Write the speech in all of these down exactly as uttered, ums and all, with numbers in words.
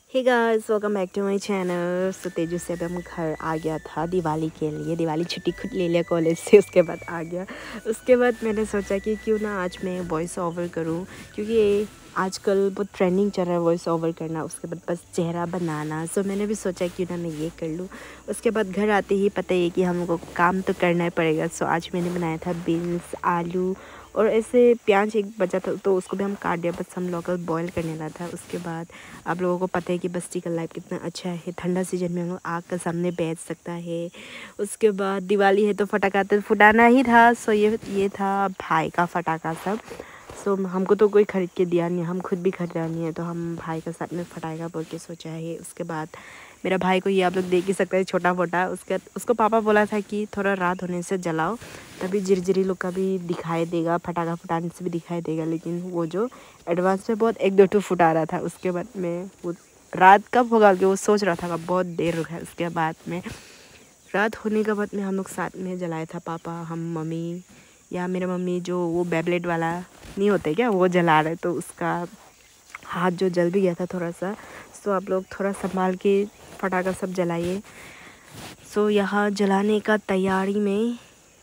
Hey guys, welcome back to my channel. So Teju से अभी हम घर आ गया था दिवाली के लिए। दिवाली छुट्टी खुद ले लिया कॉलेज से, उसके बाद आ गया। उसके बाद मैंने सोचा कि क्यों ना आज मैं वॉइस ओवर करूं, क्योंकि आजकल बहुत ट्रेंडिंग चल रहा है वॉइस ओवर करना। उसके बाद बस चेहरा बनाना। सो मैंने भी सोचा क्यों ना मैं ये कर लूँ। उसके बाद घर आते ही पता ही है कि हम लोग को काम तो करना ही पड़ेगा। सो आज मैंने बनाया था बीन्स, आलू और ऐसे प्याज एक बचा था तो उसको भी हम काट दिया। बस हम लोकल बॉईल करने लगा था। उसके बाद आप लोगों को पता है कि बस्ती का लाइफ कितना अच्छा है। ठंडा सीजन में हम लोग आग का सामने बैठ सकता है। उसके बाद दिवाली है तो फटाखा तो फुटाना ही था। सो ये ये था भाई का फटाखा सब। सो हमको तो कोई ख़रीद के दिया नहीं, हम खुद भी खरीदा नहीं है, तो हम भाई का साथ में फटाएगा बोल के सोचा है। उसके बाद मेरा भाई को ये आप लोग देख ही सकते हैं, छोटा मोटा। उसका उसको पापा बोला था कि थोड़ा रात होने से जलाओ, तभी झिरझिरी लोग का भी दिखाई देगा, फटाखा फुटाने से भी दिखाई देगा। लेकिन वो जो एडवांस में बहुत एक दो टू फुटा रहा था। उसके बाद में वो रात कब होगा कि वो सोच रहा था, बहुत देर हो गया। उसके बाद में रात होने के बाद में हम लोग साथ में जलाया था, पापा, हम, मम्मी, या मेरा मम्मी जो वो बेबलेट वाला नहीं होते क्या, वो जला रहे, तो उसका हाथ जो जल भी गया था थोड़ा सा। सो आप लोग थोड़ा संभाल के फटाखा सब जलाइए। सो यहाँ जलाने का तैयारी में,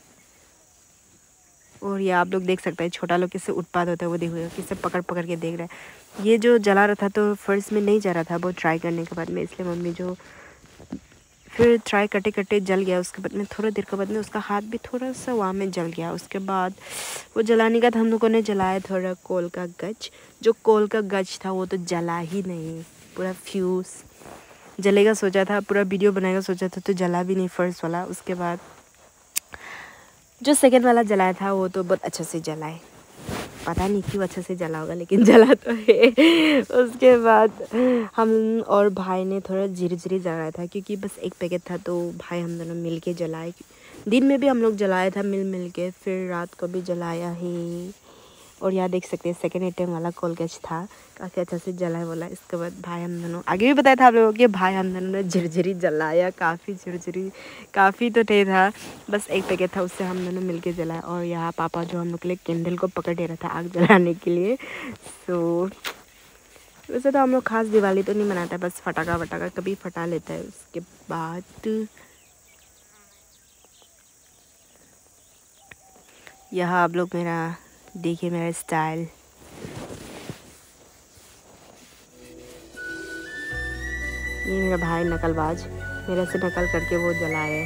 और ये आप लोग देख सकते हैं छोटा लोग किससे उत्पाद होता है वो देखो, किससे पकड़ पकड़ के देख रहा है। ये जो जला रहा था तो फर्स्ट में नहीं जला था, बहुत ट्राई करने के बाद में, इसलिए मम्मी जो फिर ट्राई करते करते जल गया। उसके बाद में थोड़ा देर के बाद में उसका हाथ भी थोड़ा सा वहाँ में जल गया। उसके बाद वो जलाने का था, हम लोगों ने जलाया थोड़ा कोल का गज। जो कोल का गज था वो तो जला ही नहीं, पूरा फ्यूज़ जलेगा सोचा था, पूरा वीडियो बनाएगा सोचा था, तो जला भी नहीं फर्स्ट वाला। उसके बाद जो सेकेंड वाला जलाया था वो तो बहुत अच्छे से जला है, पता नहीं क्यों अच्छे से जला होगा, लेकिन जला तो है। उसके बाद हम और भाई ने थोड़ा धीरे धीरे जलाया था, क्योंकि बस एक पैकेट था, तो भाई हम दोनों मिल के जलाए। दिन में भी हम लोग जलाया था मिल मिल के, फिर रात को भी जलाया है। और यहाँ देख सकते हैं सेकेंड आइटम वाला कोलगेट था, काफ़ी अच्छा से जलाया बोला। इसके बाद भाई हम दोनों, आगे भी बताया था आप लोगों को कि भाई हम दोनों ने झिरझिरी जलाया, काफ़ी झिरझिरी, काफ़ी तो नहीं था, बस एक पैकेट था, उससे हम दोनों मिलके जलाया। और यहाँ पापा जो हम लोग के लिए कैंडल को पकड़ दे रहा था आग जलाने के लिए। सो वैसे तो हम लोग खास दिवाली तो नहीं मनाता, बस फटाका वटाका कभी फटा लेता है। उसके बाद यहाँ आप लोग मेरा देखिए, मेरा स्टाइल। ये मेरा भाई नकलबाज, मेरे से नकल करके वो जलाए।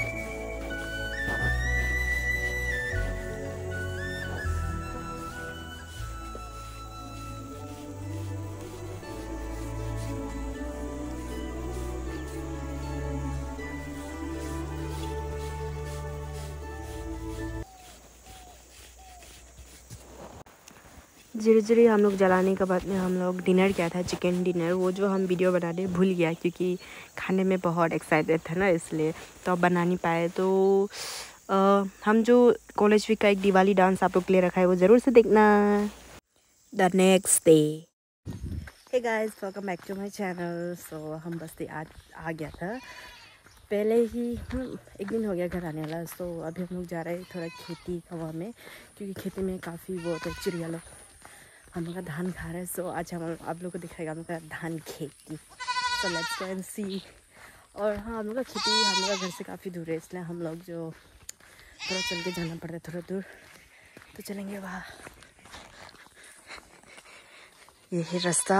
धीरे धीरे हम लोग जलाने के बाद में हम लोग डिनर किया था, चिकन डिनर। वो जो हम वीडियो बनाने भूल गया, क्योंकि खाने में बहुत एक्साइटेड था ना, इसलिए तो अब बना नहीं पाए। तो आ, हम जो कॉलेज वीक का एक दिवाली डांस आप लोग के लिए रखा है, वो ज़रूर से देखना। The next day. Hey guys, welcome back to my channel. So हम बस आज आ गया था पहले ही, हम एक दिन हो गया घर आने वाला। तो अभी हम लोग जा रहे हैं थोड़ा खेती हवा में, क्योंकि खेती में काफ़ी वो होता है, चिड़िया लोग हम लोग का धान खा रहे हैं। सो आज हम आप लोग को दिखाएगा हम लोग का धान खेती। So let's go and see. और हाँ, हम लोग का खेती हम लोग का घर से काफ़ी दूर है, इसलिए हम लोग जो थोड़ा चल के जाना पड़ता है थोड़ा दूर, तो चलेंगे वहाँ। ये है रास्ता।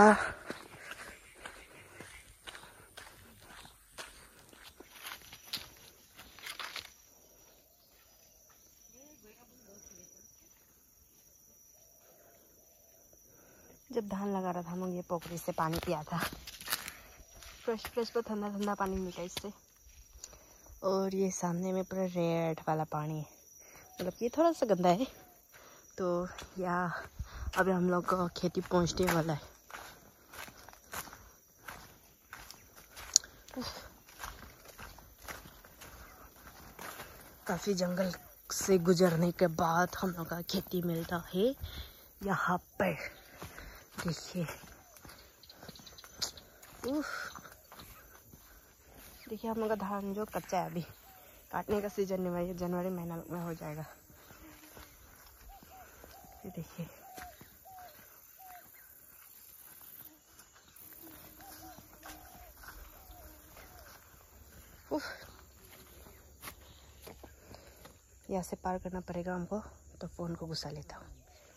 जब धान लगा रहा था हम लोग ये पोखरी से पानी पिया था, फ्रेश फ्रेश तो ठंडा ठंडा पानी मिलता है इससे। और ये सामने में पूरा रेड वाला पानी, मतलब ये थोड़ा सा गंदा है। तो यहाँ अभी हम लोग को खेती पहुँचने वाला है। काफ़ी जंगल से गुजरने के बाद हम लोग का खेती मिलता है यहाँ पर। देखिए, देखिए हम लोग का धान जो कच्चा है, अभी काटने का सीजन नहीं है, जनवरी महीना में हो जाएगा। ये देखिए, यहाँ से पार करना पड़ेगा हमको, तो फ़ोन को घुसा लेता हूँ।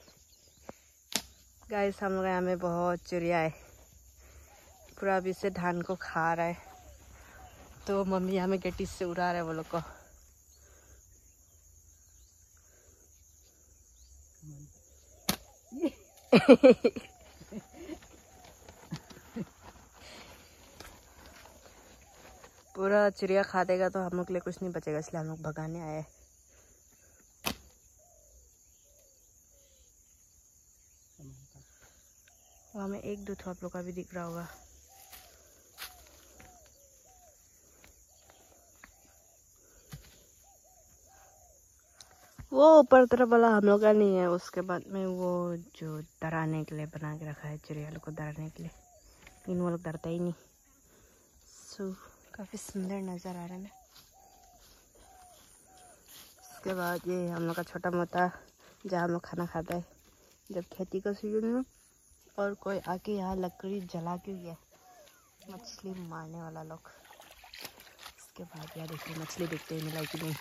गाइस हम लोग यहाँ में बहुत चिड़िया है, पूरा अभी से धान को खा रहा है, तो मम्मी यहाँ में गट्टी से उड़ा रहा है वो लोग को। पूरा चिड़िया खा देगा तो हम लोग के लिए कुछ नहीं बचेगा, इसलिए हम लोग भगाने आए हैं। वहाँ में एक दो तो आप लोग का भी दिख रहा होगा। वो ऊपर तरफ वाला हम लोग का नहीं है, उसके बाद में वो जो डराने के लिए बना के रखा है, चिड़िया लोग को डराने के लिए, इन वो लोग डरता ही नहीं। सो काफ़ी सुंदर नज़र आ रहा है। उसके बाद ये हम लोग का छोटा मोटा जहाँ हम लोग खाना खाता है जब खेती का सीजन में, और कोई आके यहाँ लकड़ी जला के गया मछली मारने वाला लोग। उसके बाद यार देखिए मछली देखते ही मिला कि नहीं।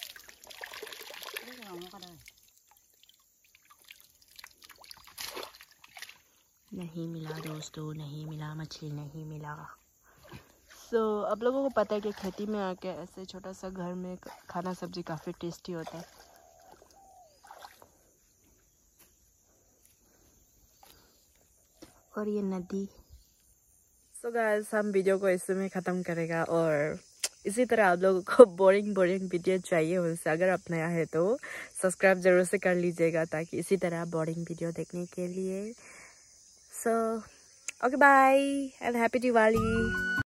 नहीं मिला दोस्तों, नहीं मिला, मछली नहीं मिला। सो so, आप लोगों को पता है कि खेती में आके ऐसे छोटा सा घर में खाना सब्जी काफ़ी टेस्टी होता है। और ये नदी। सो so गाइस हम वीडियो को इसी में ख़त्म करेगा, और इसी तरह आप लोगों को बोरिंग बोरिंग वीडियो चाहिए उनसे, अगर आप नया है तो सब्सक्राइब ज़रूर से कर लीजिएगा, ताकि इसी तरह बोरिंग वीडियो देखने के लिए। So okay bye and happy Diwali.